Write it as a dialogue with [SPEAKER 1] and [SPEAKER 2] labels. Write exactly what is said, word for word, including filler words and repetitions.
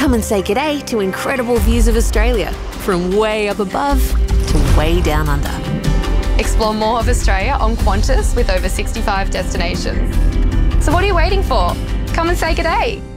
[SPEAKER 1] Come and say g'day to incredible views of Australia, from way up above to way down under.
[SPEAKER 2] Explore more of Australia on Qantas with over sixty-five destinations. So what are you waiting for? Come and say g'day.